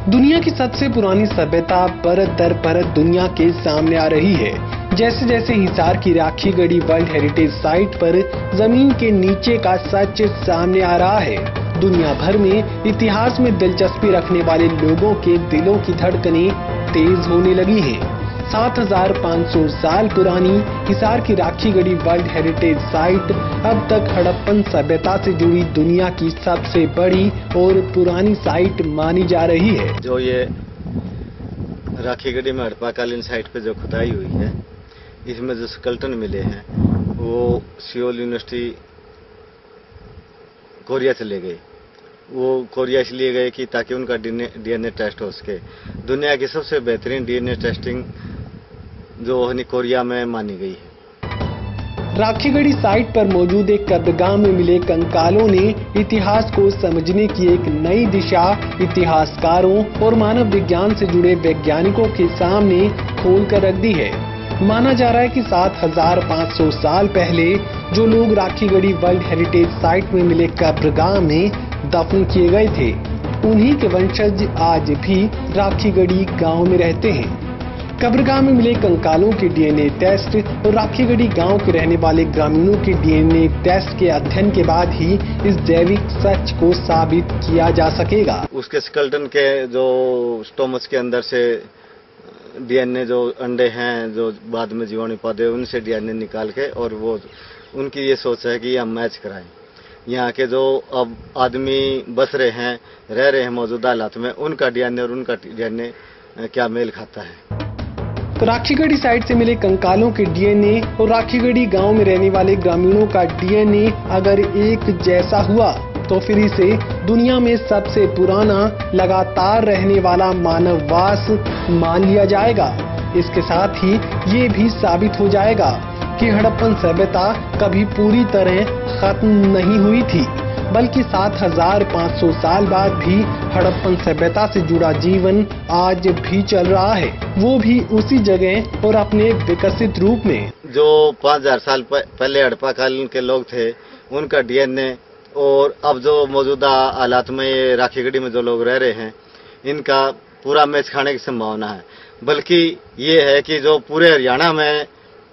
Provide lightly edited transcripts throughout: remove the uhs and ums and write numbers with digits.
दुनिया की सबसे पुरानी सभ्यता परत दर परत दुनिया के सामने आ रही है। जैसे जैसे हिसार की Rakhi Garhi world heritage site पर जमीन के नीचे का सच सामने आ रहा है। दुनिया भर में इतिहास में दिलचस्पी रखने वाले लोगों के दिलों की धड़कनें तेज होने लगी हैं। 7500 साल पुरानी हिसार की Rakhi Garhi world heritage site अब तक हड़प्पन सभ्यता से जुड़ी दुनिया की सबसे बड़ी और पुरानी साइट मानी जा रही है। जो ये राखी गढ़ी में हड़प्पाकालीन साइट पे जो खुदाई हुई है, इसमें जो स्केलेटन मिले हैं वो सियोल यूनिवर्सिटी कोरिया से ले गए। वो कोरिया इसलिए गए कि ताकि उनका डीएनए टेस्ट हो सके। दुनिया की सबसे बेहतरीन डीएनए टेस्टिंग जो कोरिया में मानी गई है। राखी गढ़ी साइट पर मौजूद एक कब्रगाह में मिले कंकालों ने इतिहास को समझने की एक नई दिशा इतिहासकारों और मानव विज्ञान से जुड़े वैज्ञानिकों के सामने खोल कर रख दी है। माना जा रहा है कि 7500 साल पहले जो लोग Rakhi Garhi world heritage site में मिले कब्रगाह में दफन किए गए थे, उन्हीं के वंशज आज भी राखी गढ़ी गांव में रहते हैं। कब्रगाह में मिले कंकालों के डीएनए टेस्ट और राखी गढ़ी गांव के रहने वाले ग्रामीणों के डीएनए टेस्ट के अध्ययन के बाद ही इस जैविक सच को साबित किया जा सकेगा। उसके स्केलेटन के जो स्टोमच के अंदर से डीएनए जो अंडे हैं, जो बाद में जीवाणु पौधे, उनसे डीएनए निकाल के, और वो उनकी ये सोच है कि हम मैच कराएं। यहाँ के जो अब आदमी बस रहे हैं, रह रहे हैं मौजूदा हालात में, उनका डीएनए और उनका डीएनए क्या मेल खाता है। तो राखी गढ़ी साइट से मिले कंकालों के डीएनए और राखी गढ़ी गांव में रहने वाले ग्रामीणों का डीएनए अगर एक जैसा हुआ तो फिर इसे दुनिया में सबसे पुराना लगातार रहने वाला मानववास मान लिया जाएगा। इसके साथ ही ये भी साबित हो जाएगा कि हड़प्पन सभ्यता कभी पूरी तरह खत्म नहीं हुई थी, बल्कि 7500 साल बाद भी हड़प्पन सभ्यता से जुड़ा जीवन आज भी चल रहा है, वो भी उसी जगह और अपने विकसित रूप में। जो 5000 साल पहले हड़प्पाकालीन के लोग थे, उनका डीएनए और अब जो मौजूदा हालात में ये राखी गढ़ी में जो लोग रह रहे हैं, इनका पूरा मैच खाने की संभावना है। बल्कि ये है कि जो पूरे हरियाणा में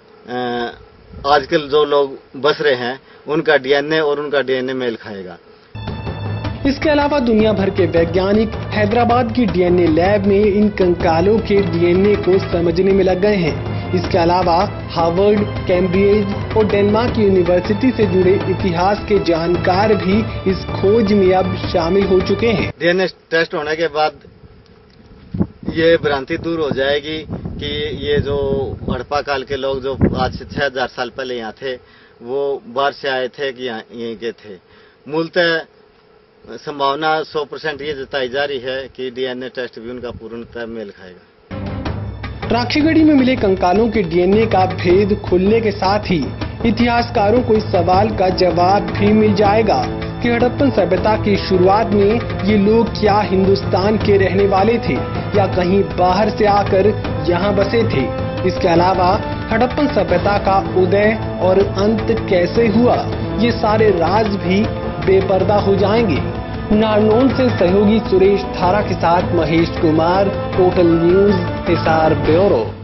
आजकल जो लोग बस रहे हैं, उनका डीएनए और उनका डीएनए मेल खाएगा। इसके अलावा दुनिया भर के वैज्ञानिक हैदराबाद की डीएनए लैब में इन कंकालों के डीएनए को समझने में लग गए हैं। इसके अलावा हार्वर्ड, कैम्ब्रिज और डेनमार्क यूनिवर्सिटी से जुड़े इतिहास के जानकार भी इस खोज में अब शामिल हो चुके हैं। डीएनए टेस्ट होने के बाद ये भ्रांति दूर हो जाएगी कि ये जो हड़प्पा काल के लोग जो आज से 6000 साल पहले यहाँ थे, वो बाहर से आए थे कि यहीं के थे। मूलतः संभावना 100% ये जताई जा रही है कि डीएनए टेस्ट भी उनका पूर्णतः मेल खाएगा। राखी गढ़ी में मिले कंकालों के डीएनए का भेद खुलने के साथ ही इतिहासकारों को इस सवाल का जवाब भी मिल जाएगा कि हड़प्पन सभ्यता की शुरुआत में ये लोग क्या हिंदुस्तान के रहने वाले थे या कहीं बाहर से आकर यहाँ बसे थे। इसके अलावा हड़प्पन सभ्यता का उदय और अंत कैसे हुआ, ये सारे राज भी बेपर्दा हो जाएंगे। नारनौल से सहयोगी सुरेश थारा के साथ Mahesh Kumar, total news Hisar bureau.